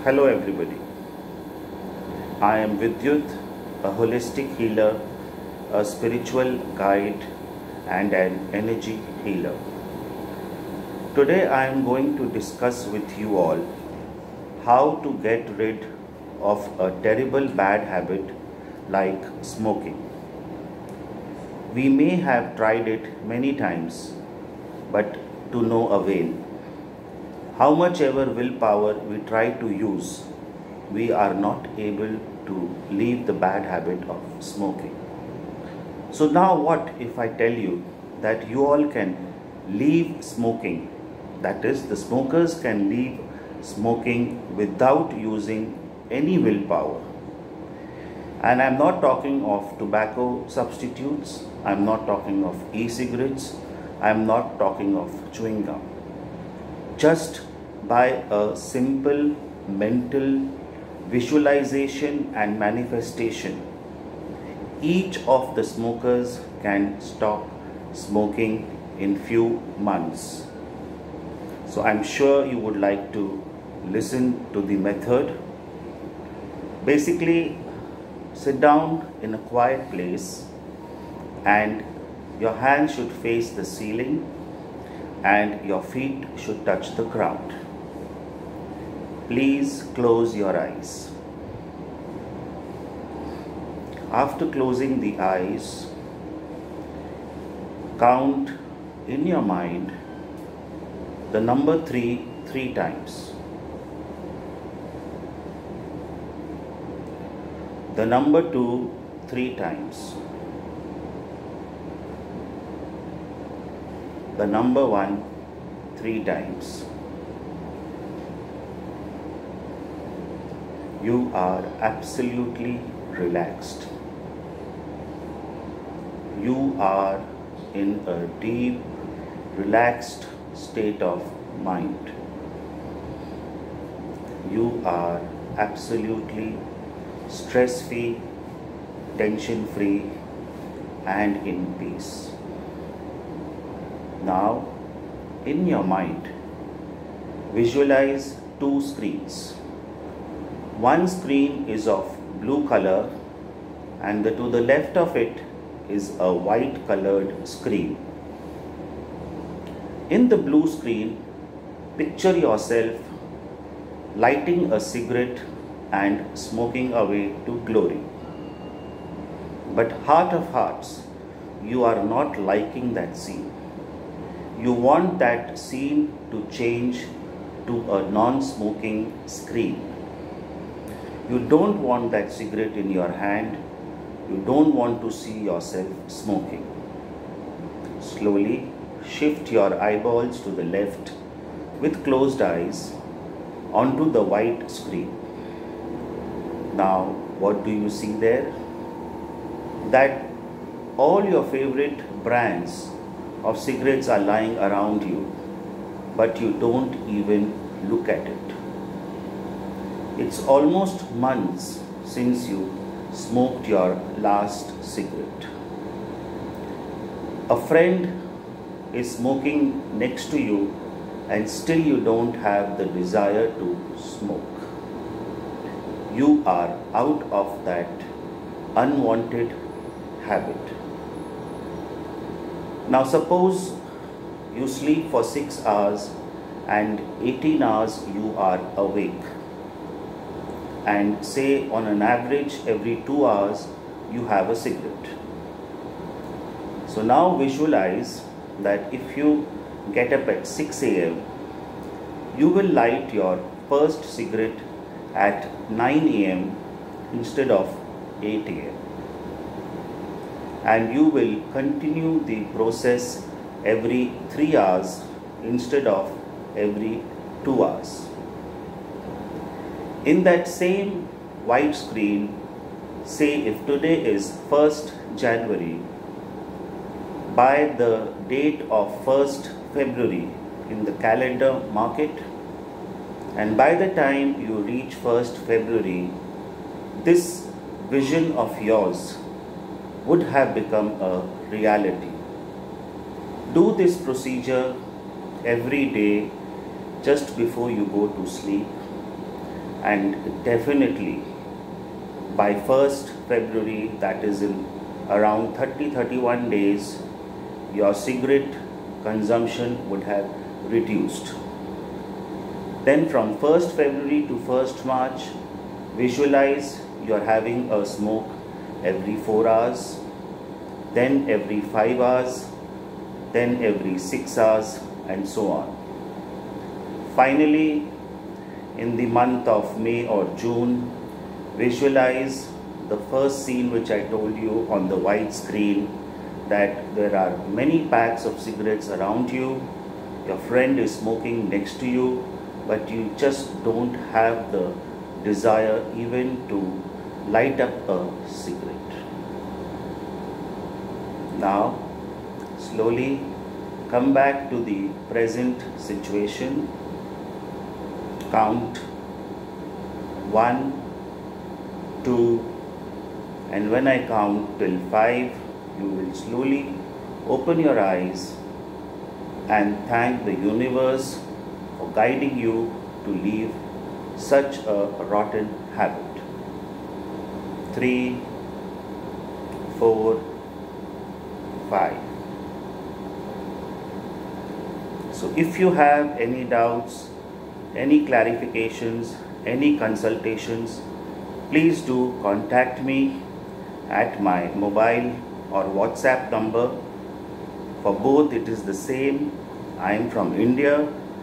Hello everybody. I am Vidyut, a holistic healer, a spiritual guide and an energy healer. Today I am going to discuss with you all how to get rid of a terrible bad habit like smoking. We may have tried it many times, but to no avail. How much ever willpower we try to use, we are not able to leave the bad habit of smoking. So now what if I tell you that you all can leave smoking? That is, the smokers can leave smoking without using any willpower. And I'm not talking of tobacco substitutes, I'm not talking of e-cigarettes, I'm not talking of chewing gum. Just by a simple mental visualization and manifestation, each of the smokers can stop smoking in few months. So I'm sure you would like to listen to the method. Basically, sit down in a quiet place and your hands should face the ceiling and your feet should touch the ground. Please close your eyes. After closing the eyes, count in your mind the number 3 times. The number 2 3 times. The number 1 3 times. You are absolutely relaxed. You are in a deep, relaxed state of mind. You are absolutely stress-free, tension-free, and in peace. Now, in your mind, visualize 2 screens. One screen is of blue color and to the left of it is a white colored screen. In the blue screen, picture yourself lighting a cigarette and smoking away to glory. But heart of hearts, you are not liking that scene. You want that scene to change to a non-smoking screen. You don't want that cigarette in your hand. You don't want to see yourself smoking. Slowly shift your eyeballs to the left with closed eyes onto the white screen. Now, what do you see there? That all your favorite brands of cigarettes are lying around you, but you don't even look at it. It's almost months since you smoked your last cigarette. A friend is smoking next to you and still you don't have the desire to smoke. You are out of that unwanted habit. Now suppose you sleep for 6 hours and 18 hours you are awake. And say on an average every 2 hours you have a cigarette. So now visualize that if you get up at 6 a.m., you will light your first cigarette at 9 a.m. instead of 8 a.m. And you will continue the process every 3 hours instead of every 2 hours. In that same white screen, say if today is 1st January, by the date of 1st February in the calendar market, and by the time you reach 1st February, this vision of yours would have become a reality. Do this procedure every day just before you go to sleep, and definitely by 1st February, that is in around 30-31 days, your cigarette consumption would have reduced. Then from 1st February to 1st March, visualize you're having a smoke every 4 hours, then every 5 hours, then every 6 hours, and so on. Finally, in the month of May or June, visualize the first scene which I told you on the white screen, that there are many packs of cigarettes around you, your friend is smoking next to you, but you just don't have the desire even to light up a cigarette. Now, slowly come back to the present situation. Count 1, 2, and when I count till 5, you will slowly open your eyes and thank the universe for guiding you to leave such a rotten habit. 3, 4, 5. So if you have any doubts, any clarifications, any consultations, please do contact me at my mobile or WhatsApp number. For both it is the same. I am from India,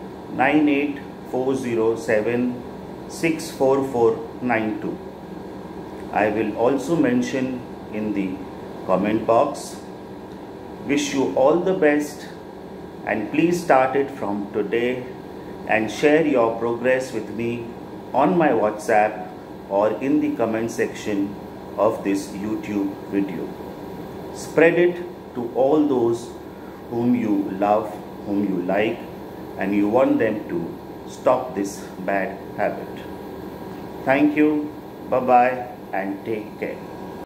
9840764492. I will also mention in the comment box. Wish you all the best, and please start it from today and share your progress with me on my WhatsApp or in the comment section of this YouTube video. Spread it to all those whom you love, whom you like, and you want them to stop this bad habit. Thank you, bye-bye, and take care.